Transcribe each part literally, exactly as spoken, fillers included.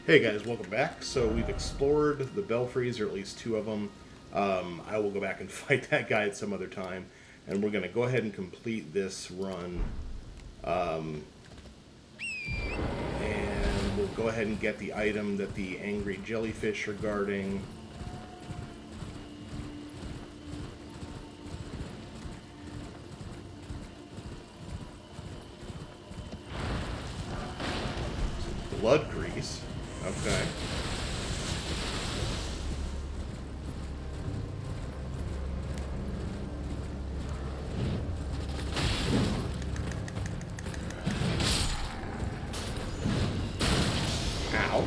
Hey guys, welcome back. So we've explored the belfries, or at least two of them. Um, I will go back and fight that guy at some other time. And we're going to go ahead and complete this run. Um, and we'll go ahead and get the item that the angry jellyfish are guarding. Blood grease. Okay. Ow.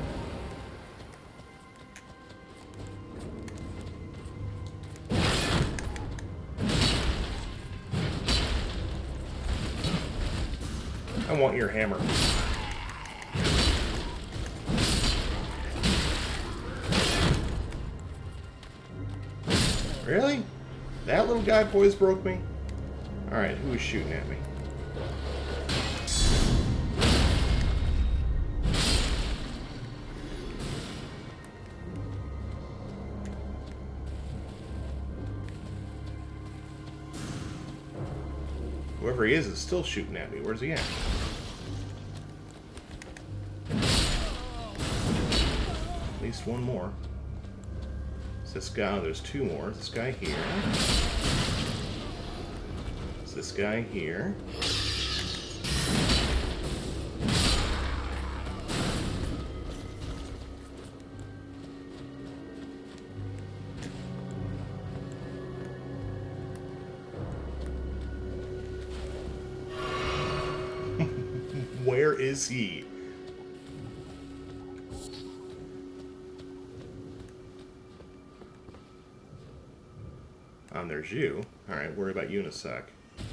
I want your hammer. Really? That little guy poise broke me? Alright, who is shooting at me? Whoever he is is still shooting at me. Where's he at? At least one more. This guy, there's two more. This guy here. It's this guy here. Where is he? Um, there's you. Alright, worry about you in a sec.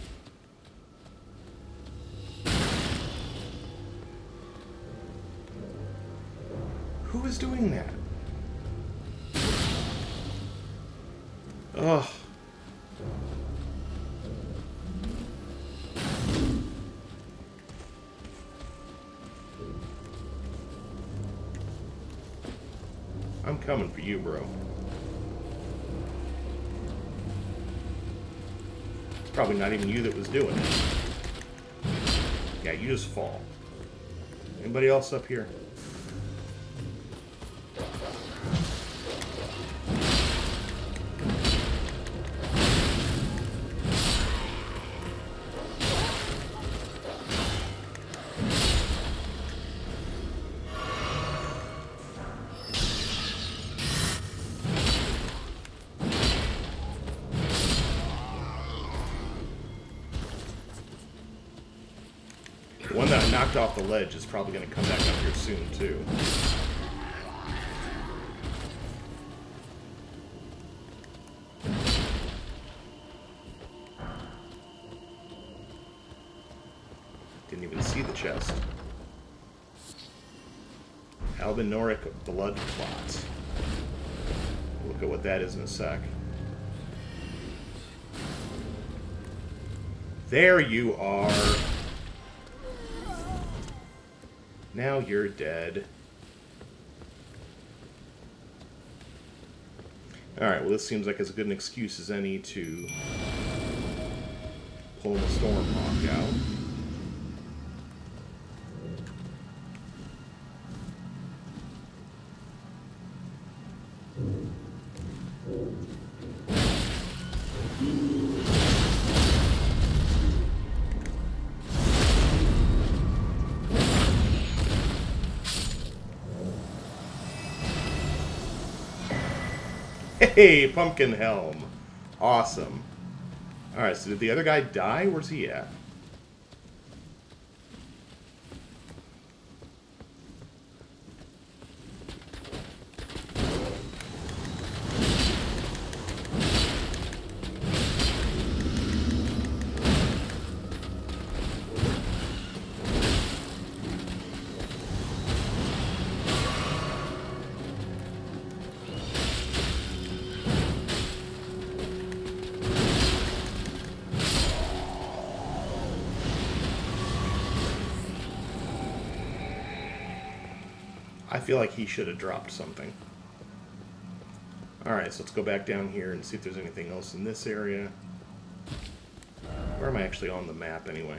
Who is doing that? Ugh. I'm coming for you, bro. Probably not even you that was doing it. Yeah, you just fall. Anybody else up here? The one that I knocked off the ledge is probably going to come back up here soon, too. Didn't even see the chest. Albinoric blood clots. Look at what that is in a sec. There you are. Now you're dead. Alright, well this seems like as good an excuse as any to pull the Stormhawk out. Hey, Pumpkin Helm. Awesome. Alright, so did the other guy die? Where's he at? I feel like he should have dropped something. Alright, so let's go back down here and see if there's anything else in this area. Where am I actually on the map anyway?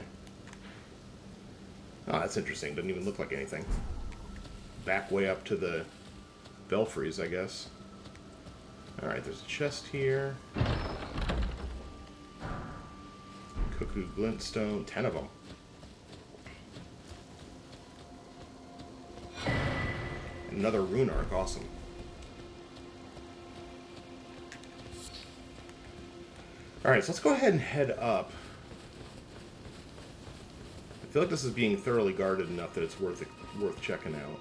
Oh, that's interesting. Doesn't even look like anything. Back way up to the belfries, I guess. Alright, there's a chest here. Cuckoo glintstone. Ten of them. Another rune arc. Awesome. Alright, so let's go ahead and head up. I feel like this is being thoroughly guarded enough that it's worth it, worth checking out.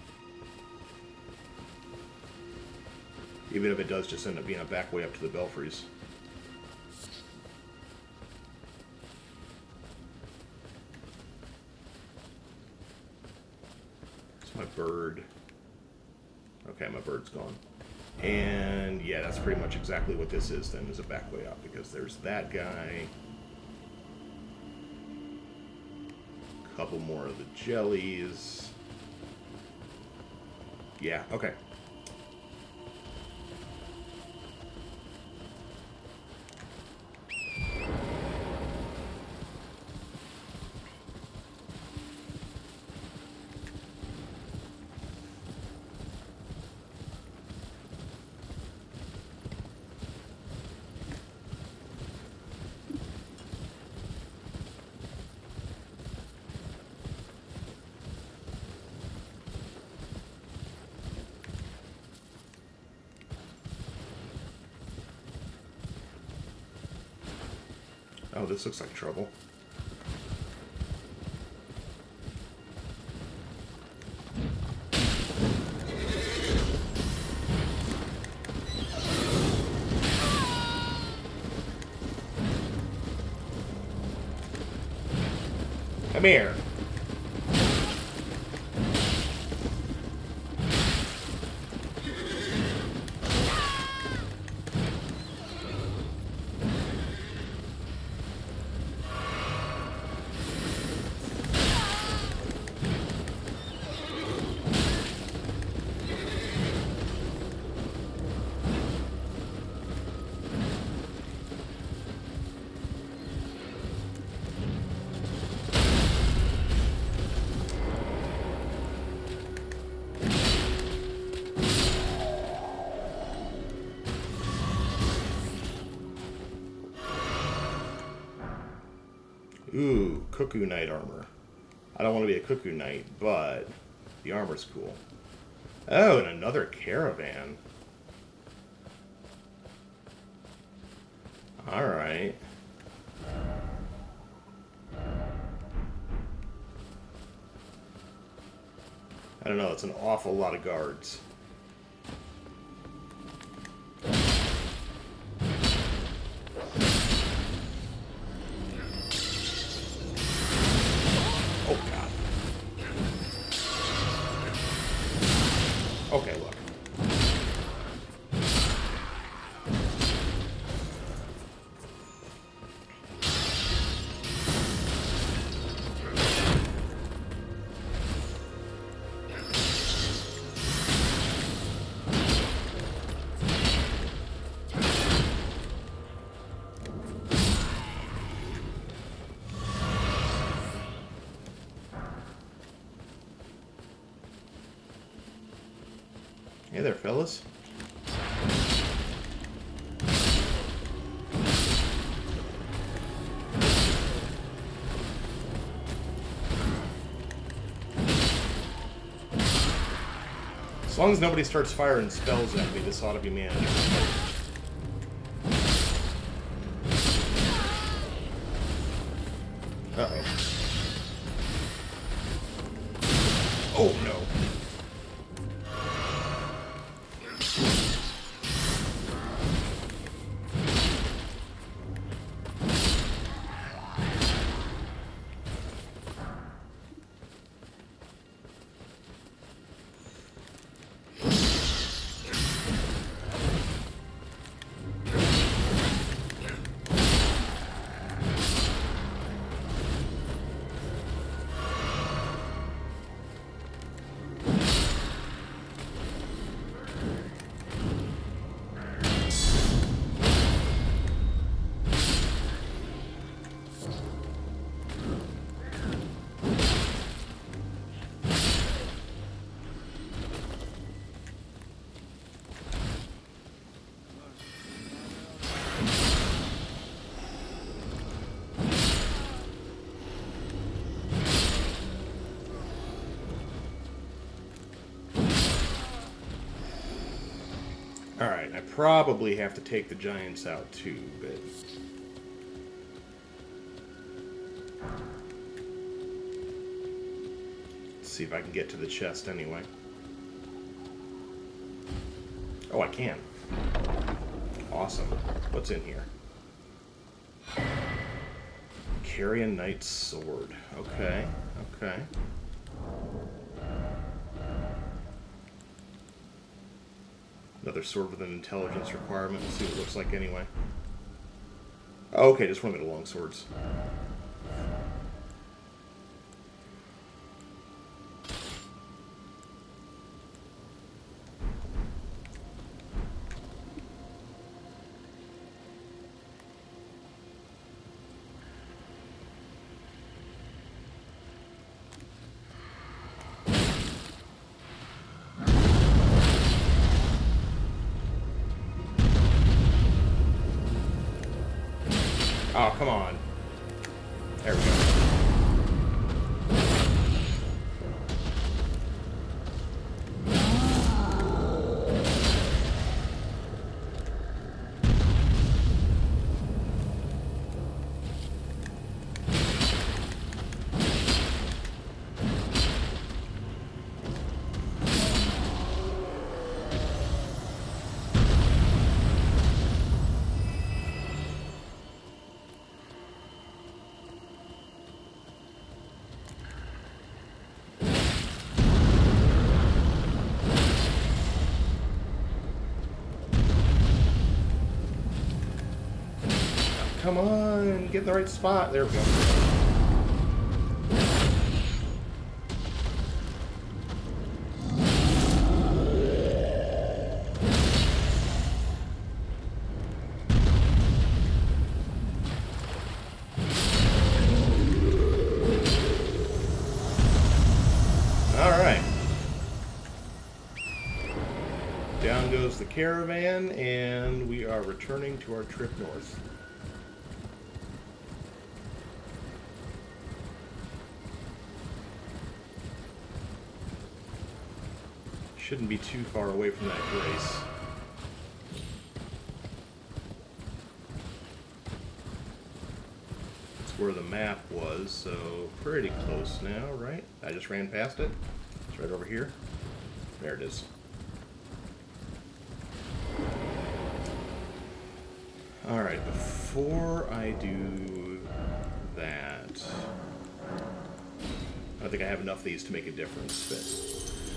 Even if it does just end up being a back way up to the belfries. It's my bird. Okay, my bird's gone. And yeah, that's pretty much exactly what this is then, is a back way up, because there's that guy. A couple more of the jellies. Yeah, okay. Oh, this looks like trouble. Come here. Ooh, Cuckoo Knight armor. I don't want to be a Cuckoo Knight, but the armor's cool. Oh, and another caravan. Alright. I don't know, it's an awful lot of guards. Okay, look. Hey there, fellas. As long as nobody starts firing spells at me, this ought to be managed. Uh-oh. Oh, no. Alright, I probably have to take the giants out too, but... Let's see if I can get to the chest anyway. Oh, I can. Awesome. What's in here? Carrion Knight's Sword. Okay, okay. Another sword with an intelligence requirement. Let's see what it looks like anyway. Oh, okay, just one of the long swords. Oh, come on. There we go. Come on, get in the right spot. There we go. All right. Down goes the caravan, and we are returning to our trip north. Shouldn't be too far away from that place. That's where the map was, so pretty close now, right? I just ran past it. It's right over here. There it is. Alright, before I do that... I don't think I have enough of these to make a difference, but...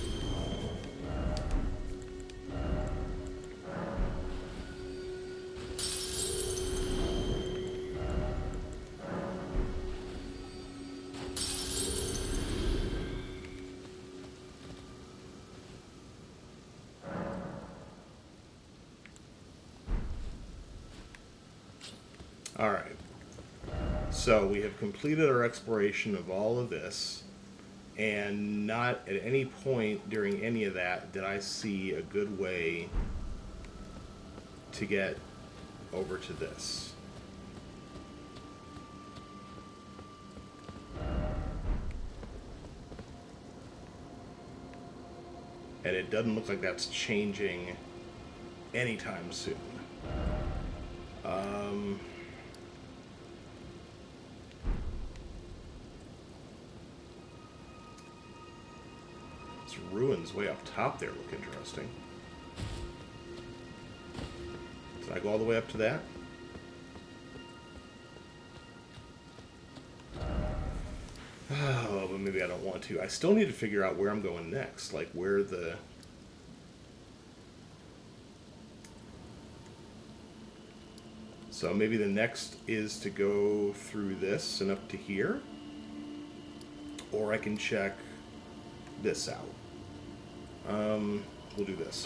Alright, so we have completed our exploration of all of this, and not at any point during any of that did I see a good way to get over to this. And it doesn't look like that's changing anytime soon. Um... Ruins way up top there look interesting. Did I go all the way up to that? Oh, but maybe I don't want to. I still need to figure out where I'm going next, like where the... So maybe the next is to go through this and up to here, or I can check this out. Um, we'll do this.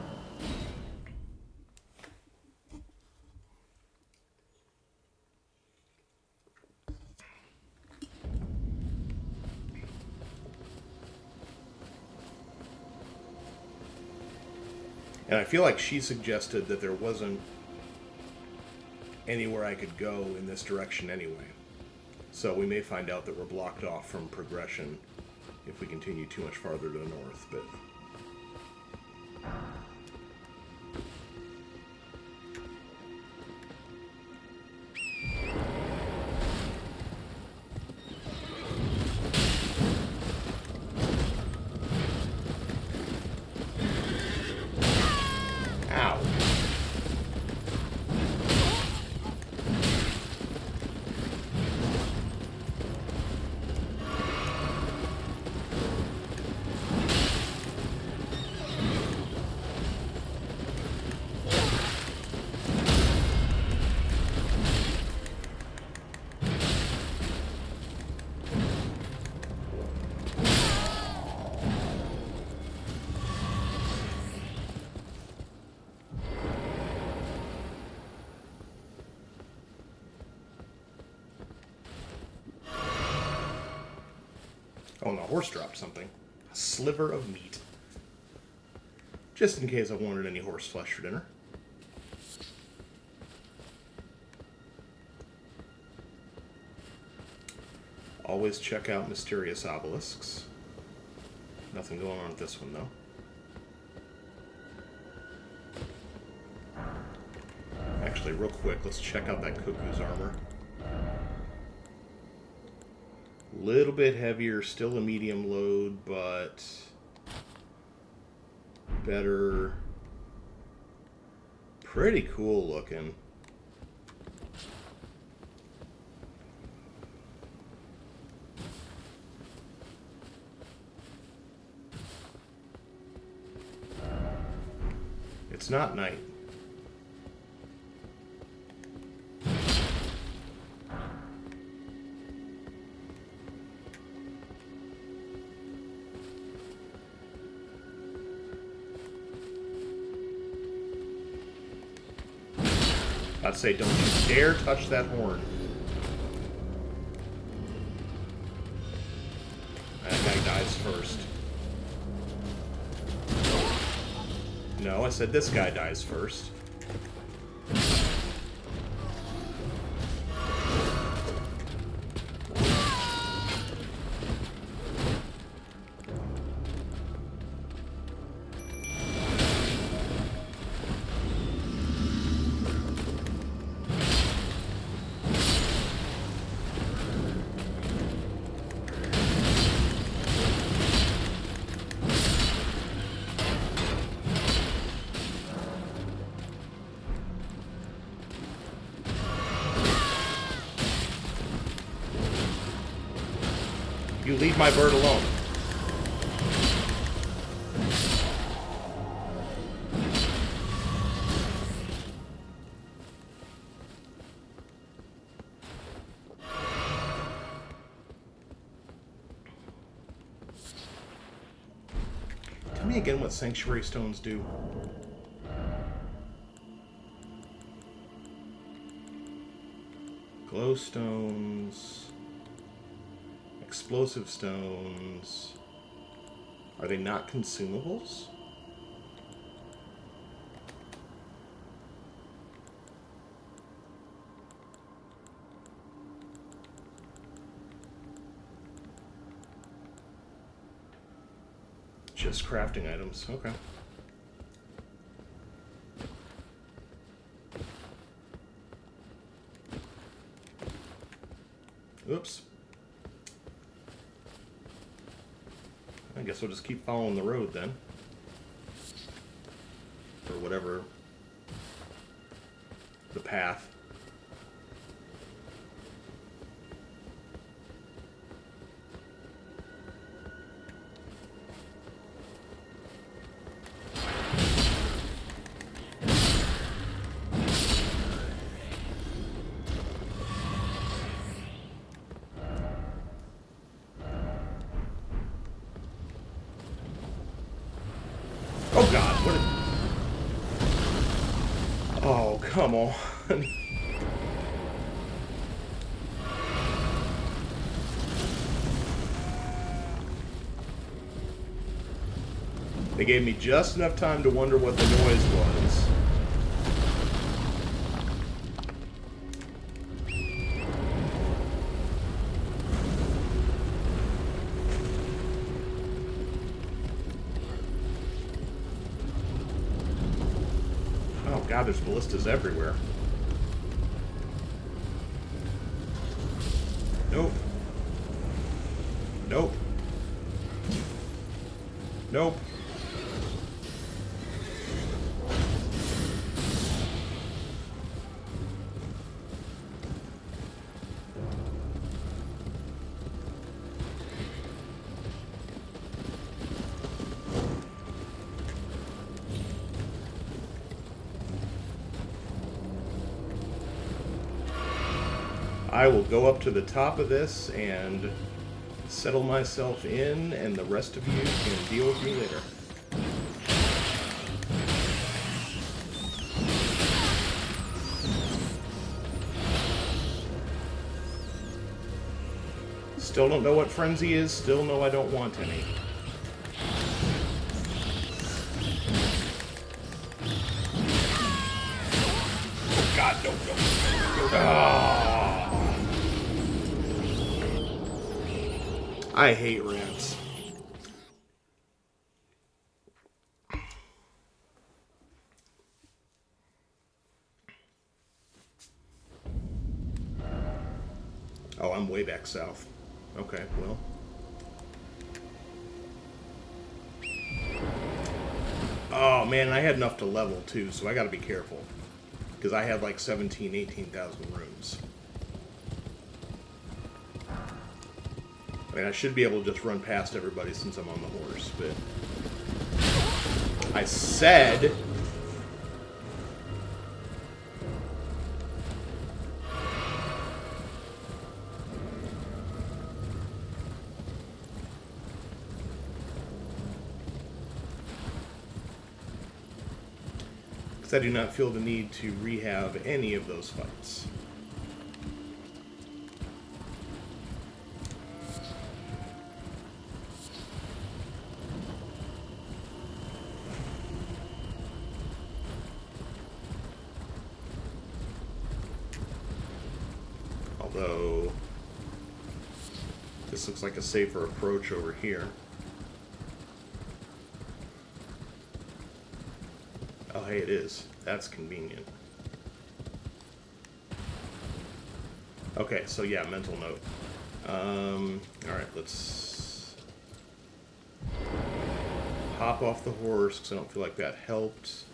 And I feel like she suggested that there wasn't anywhere I could go in this direction anyway. So we may find out that we're blocked off from progression if we continue too much farther to the north, but... horse dropped something. A sliver of meat. Just in case I wanted any horse flesh for dinner. Always check out mysterious obelisks. Nothing going on with this one, though. Actually, real quick, let's check out that cuckoo's armor. Little bit heavier, still a medium load, but better. Pretty cool looking. It's not night. I'd say don't you dare touch that horn. That guy dies first. No, I said this guy dies first. You leave my bird alone. Tell me again what sanctuary stones do. Glow stones. Explosive stones. Are they not consumables? Just crafting items. Okay. Oops. I guess we'll just keep following the road then. Or whatever. The path. Oh God, what is... Oh, come on. They gave me just enough time to wonder what the noise was. God, there's ballistas everywhere. Nope. Nope. Nope. I will go up to the top of this and settle myself in, and the rest of you can deal with me later. This Still don't know what frenzy is. Still know I don't want any. God, no, no. Oh. I hate rats. Oh, I'm way back south. Okay, well. Oh, man, I had enough to level, too, so I gotta be careful. Because I have like seventeen, eighteen thousand rooms. I mean, I should be able to just run past everybody since I'm on the horse, but... I said... I do not feel the need to rehab any of those fights. Although, this looks like a safer approach over here. Oh, hey, it is. That's convenient. Okay, so yeah, mental note. Um, alright, let's hop off the horse, because I don't feel like that helped.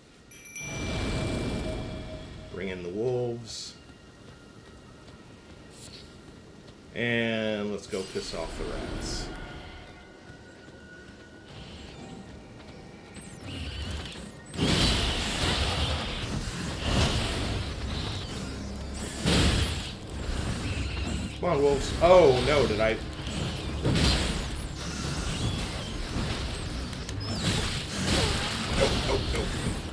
Bring in the wolves. And let's go piss off the rats. Come on, wolves. Oh, no, did I... Nope, nope, nope.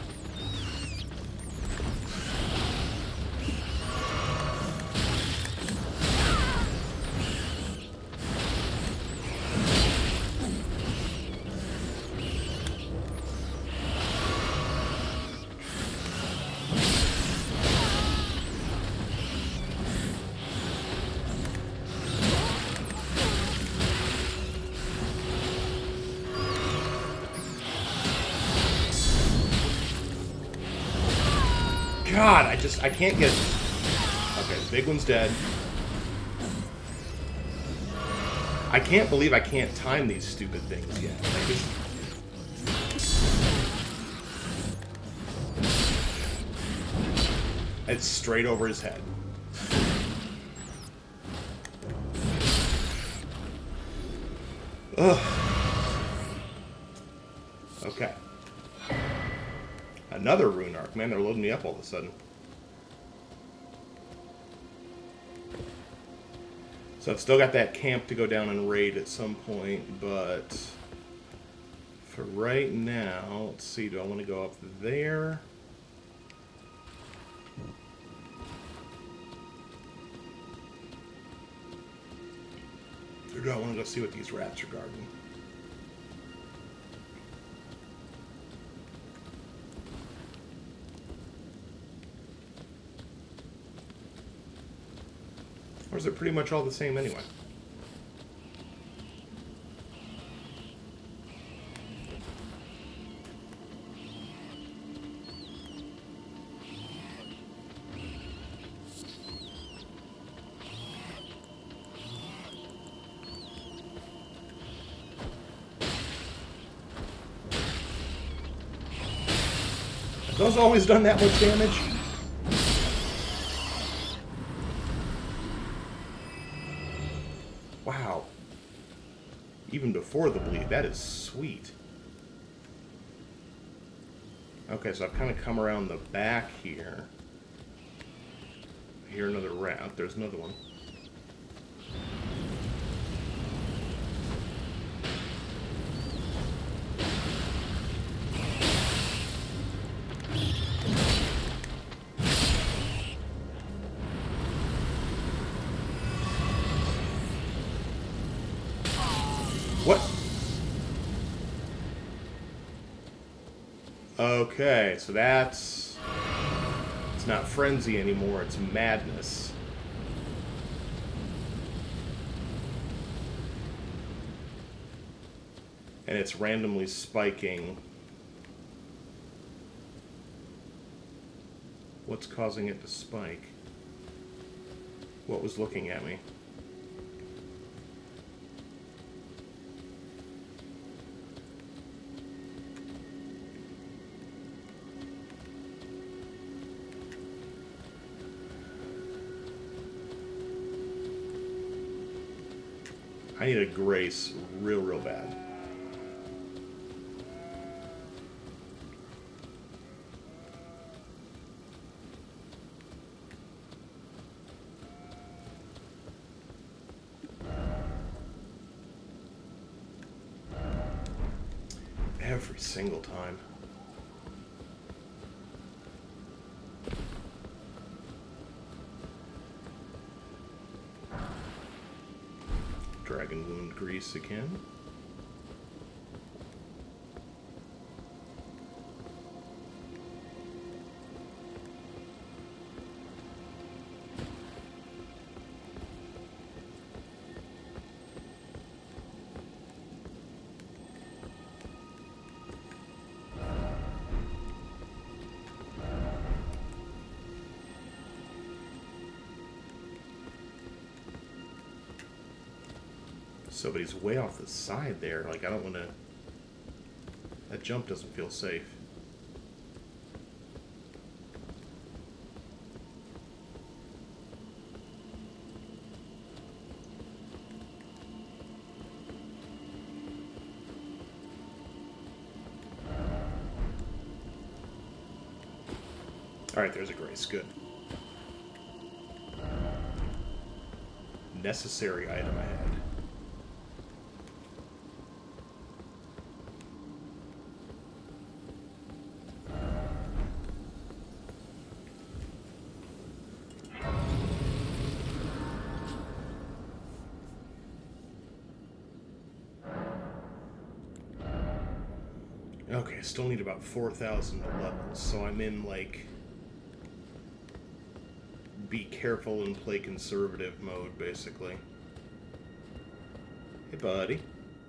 God, I just, I can't get... Okay, the big one's dead. I can't believe I can't time these stupid things yet. I just... It's straight over his head. Ugh. Okay. Another rune arc. Man, they're loading me up all of a sudden. So I've still got that camp to go down and raid at some point, but for right now, let's see, do I want to go up there? Or do I want to go see what these rats are guarding? Or is it pretty much all the same anyway? Have those always done that much damage? Wow. Even before the bleed, that is sweet. Okay, so I've kind of come around the back here. I hear another rat. There's another one. Okay, so that's... It's not frenzy anymore, it's madness. And it's randomly spiking. What's causing it to spike? What was looking at me? I need a grace real, real bad. Every single time. Dragon wound grease again. So, but he's way off the side there. Like, I don't want to... That jump doesn't feel safe. Alright, there's a grace. Good. Necessary item ahead. Okay, I still need about four thousand levels, so I'm in, like, be careful and play conservative mode, basically. Hey, buddy.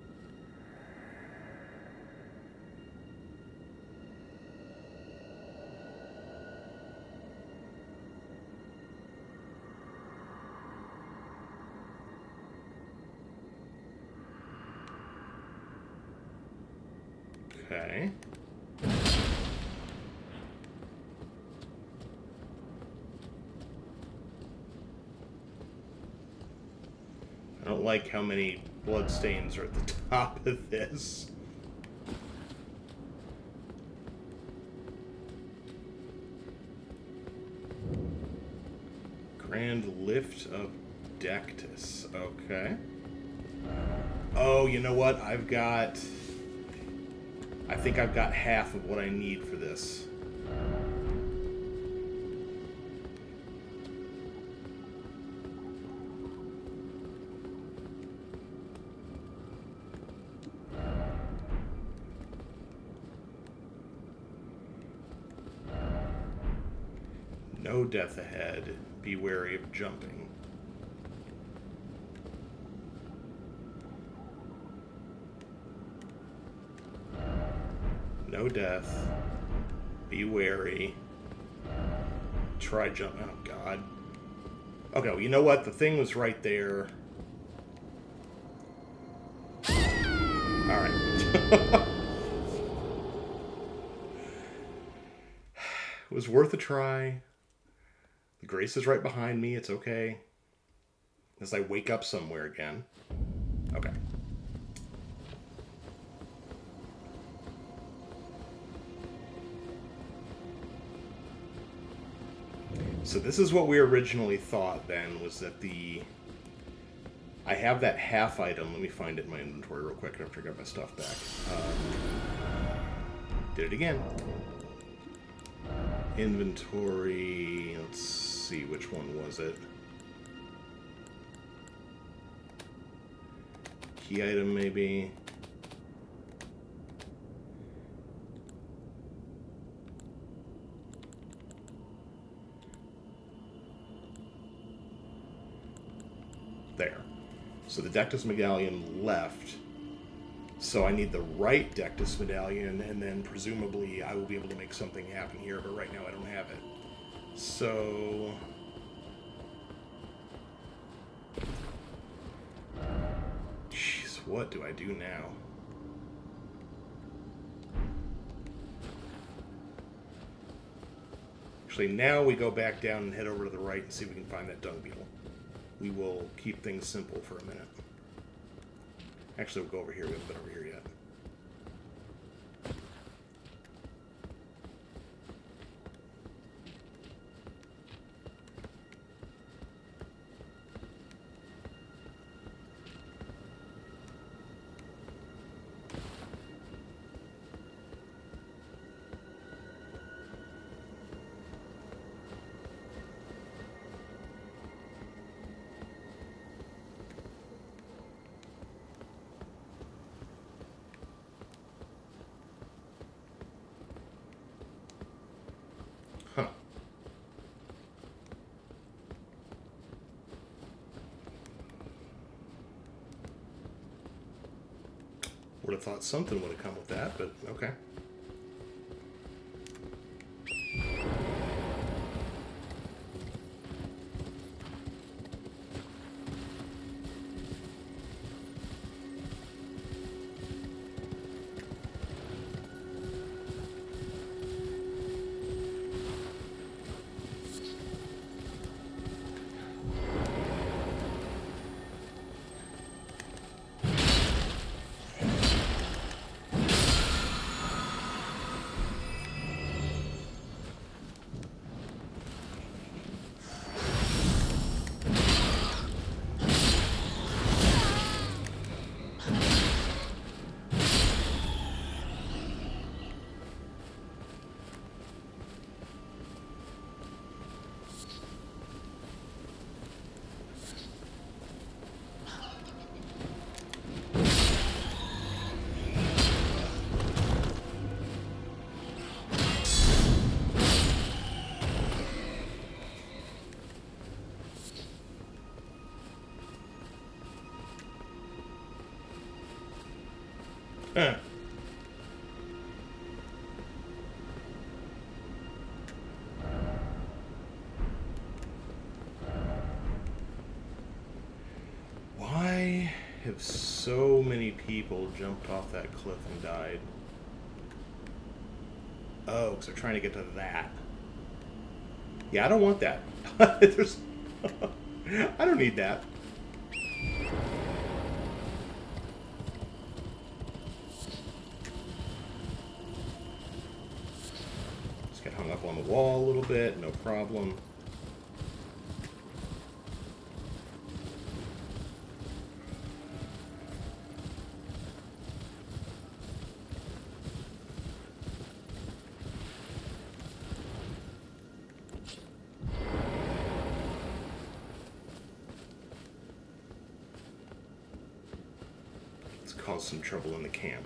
Okay. I don't like how many bloodstains are at the top of this. Grand Lift of Dectus. Okay. Oh, you know what? I've got... I think I've got half of what I need for this. No death ahead. Be wary of jumping. No death. Be wary. Try jump. Oh, God. Okay, well, you know what? The thing was right there. Alright. It was worth a try. The grace is right behind me. It's okay. As I wake up somewhere again. Okay. So this is what we originally thought then, was that the... I have that half item. Let me find it in my inventory real quick after I got my stuff back. Um, did it again. Inventory... Let's see, which one was it? Key item, maybe? So the Dectus medallion left. So I need the right Dectus medallion, and then presumably I will be able to make something happen here, but right now I don't have it. So... Jeez, what do I do now? Actually, now we go back down and head over to the right and see if we can find that dung beetle. We will keep things simple for a minute. Actually, we'll go over here. We haven't been over here yet. Huh. Would have thought something would have come with that, but okay. Huh. Why have so many people jumped off that cliff and died? Oh, because they're trying to get to that. Yeah, I don't want that. There's... I don't need that. Get hung up on the wall a little bit, no problem. It's caused some trouble in the camp.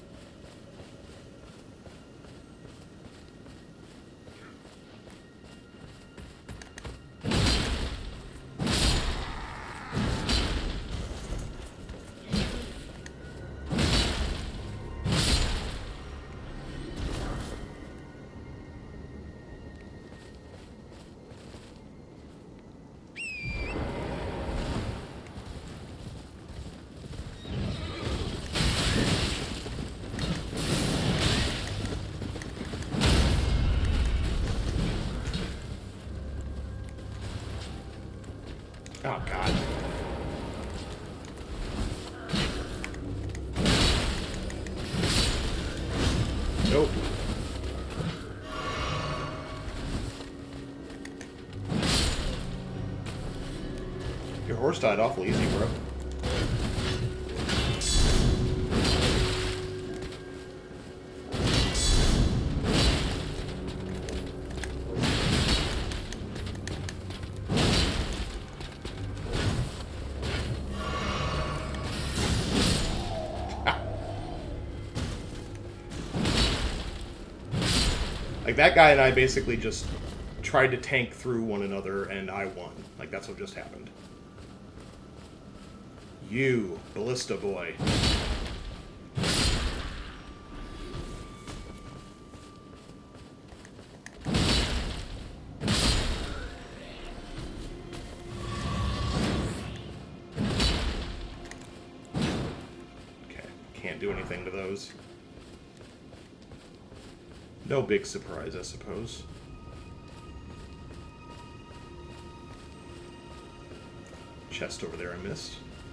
Oh, God. Nope. Your horse died awful easy, bro. Like, that guy and I basically just tried to tank through one another, and I won. Like, that's what just happened. You, Ballista Boy. Can't do anything to those. No big surprise, I suppose. Chest over there I missed.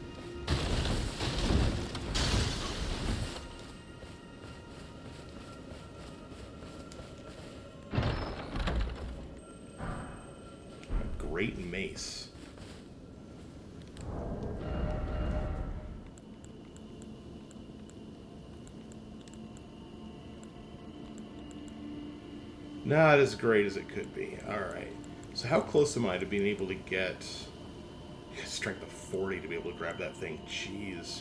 A great mace. Not as great as it could be. Alright. So how close am I to being able to get... strength of forty to be able to grab that thing? Jeez.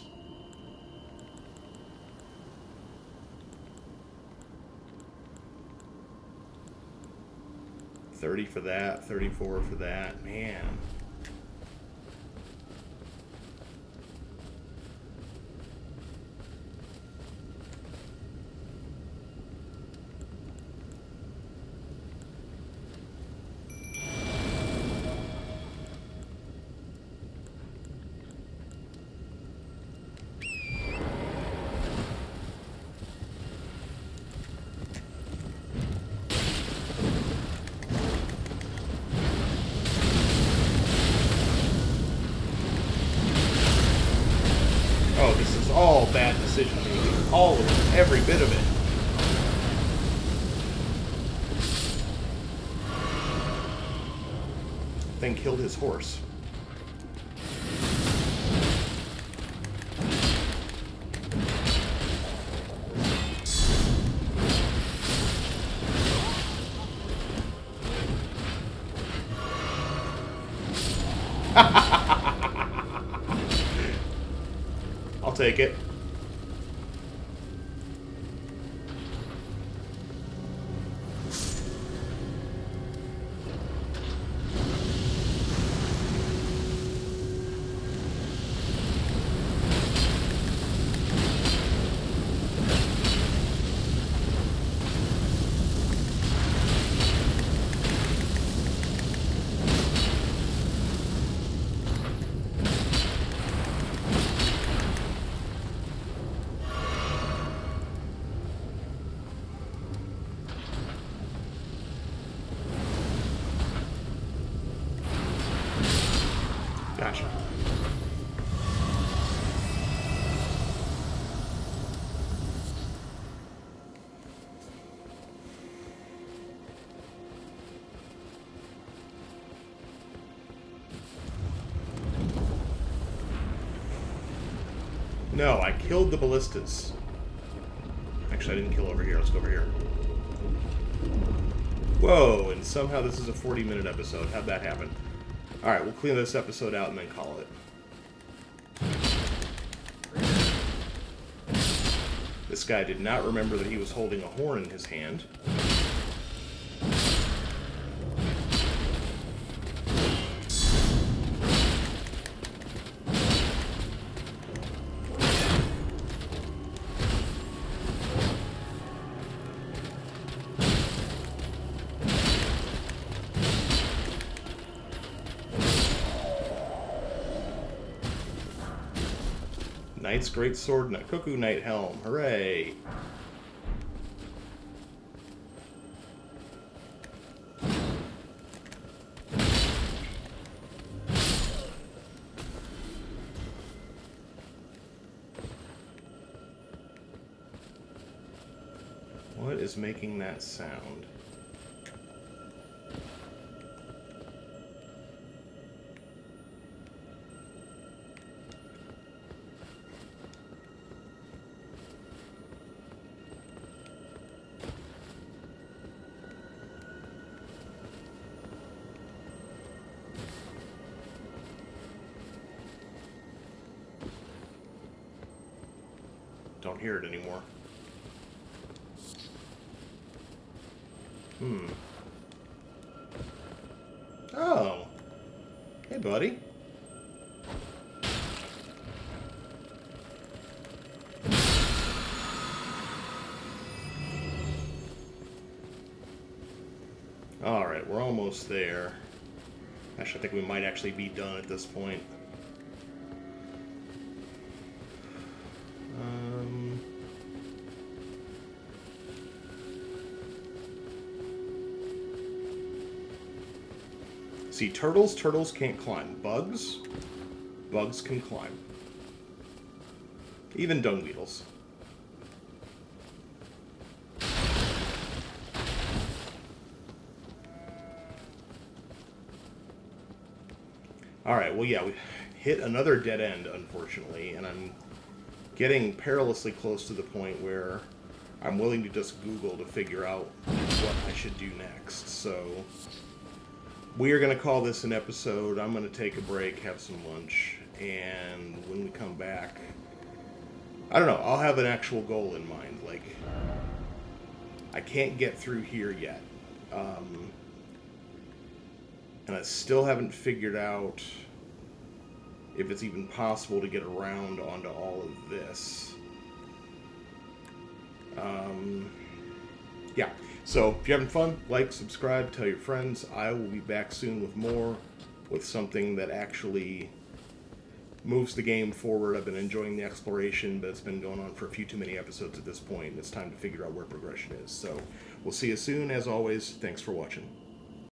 thirty for that, thirty-four for that. Man. All bad decision making. All of it. Every bit of it. Thing killed his horse. I'll take it. Gotcha. No, I killed the ballistas. Actually, I didn't kill over here. Let's go over here. Whoa, and somehow this is a forty minute episode. How'd that happen? Alright, we'll clean this episode out and then call it. This guy did not remember that he was holding a horn in his hand. Knight's Great Sword and a Cuckoo Knight Helm. Hooray! What is making that sound? Don't hear it anymore. Hmm. Oh. Hey, buddy. Alright, we're almost there. Actually, I think we might actually be done at this point. Um... See, turtles, turtles can't climb. Bugs, bugs can climb. Even dung beetles. Alright, well, yeah, we hit another dead end, unfortunately, and I'm getting perilously close to the point where I'm willing to just Google to figure out what I should do next. So we are going to call this an episode. I'm going to take a break, have some lunch, and when we come back, I don't know, I'll have an actual goal in mind. Like, I can't get through here yet. Um, and I still haven't figured out if it's even possible to get around onto all of this. Um, yeah. So, if you're having fun, like, subscribe, tell your friends. I will be back soon with more, with something that actually moves the game forward. I've been enjoying the exploration, but it's been going on for a few too many episodes at this point, and it's time to figure out where progression is. So, we'll see you soon. As always, thanks for watching.